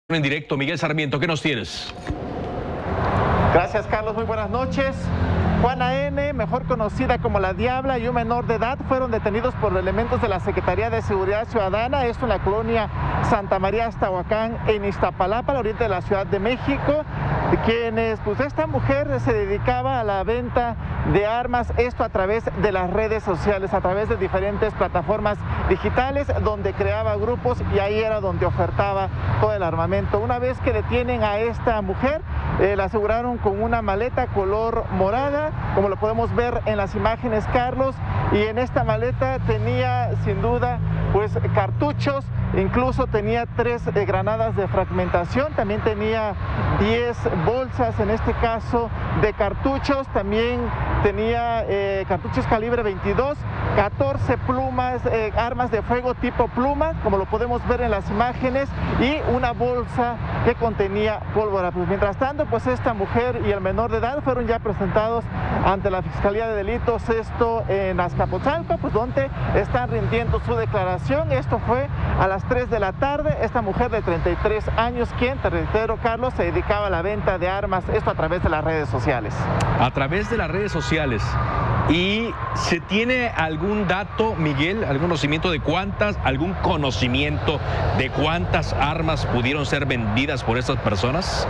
En directo, Miguel Sarmiento, ¿qué nos tienes? Gracias, Carlos. Muy buenas noches. Juana N., mejor conocida como La Diabla, y un menor de edad fueron detenidos por elementos de la Secretaría de Seguridad Ciudadana, esto en la colonia Santa María Aztahuacán, en Iztapalapa, al oriente de la Ciudad de México, quienes, pues esta mujer se dedicaba a la venta de armas, esto a través de las redes sociales, a través de diferentes plataformas digitales, donde creaba grupos y ahí era donde ofertaba todo el armamento. Una vez que detienen a esta mujer, la aseguraron con una maleta color morada, como lo podemos ver en las imágenes, Carlos, y en esta maleta tenía sin duda pues cartuchos, incluso tenía 3 granadas de fragmentación, también tenía 10 bolsas, en este caso, de cartuchos, también tenía cartuchos calibre 22, 14 plumas, armas de fuego tipo pluma, como lo podemos ver en las imágenes, y una bolsa que contenía pólvora. Pues mientras tanto, pues esta mujer y el menor de edad fueron ya presentados ante la Fiscalía de Delitos, esto en Azcapotzalco, pues donde están rindiendo su declaración. Esto fue a las 3 de la tarde. Esta mujer de 33 años, quien, te reitero, Carlos, se dedicaba a la venta de armas, esto a través de las redes sociales. A través de las redes sociales. ¿Y se tiene algún dato, Miguel, algún conocimiento de cuántas armas pudieron ser vendidas por estas personas?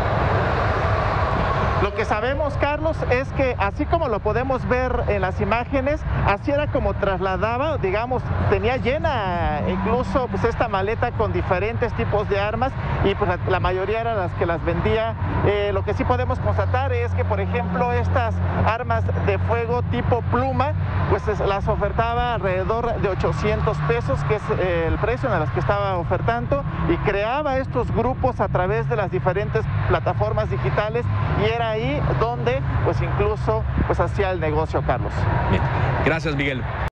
Lo que sabemos, Carlos, es que así como lo podemos ver en las imágenes, así era como trasladaba, digamos, tenía llena incluso pues esta maleta con diferentes tipos de armas, y pues la mayoría eran las que las vendía. Lo que sí podemos constatar es que, por ejemplo, estas armas de fuego tipo pluma, pues las ofertaba alrededor de 800 pesos, que es el precio en las que estaba ofertando, y creaba estos grupos a través de las diferentes plataformas digitales, y era ahí donde pues incluso pues hacía el negocio, Carlos. Bien. Gracias, Miguel.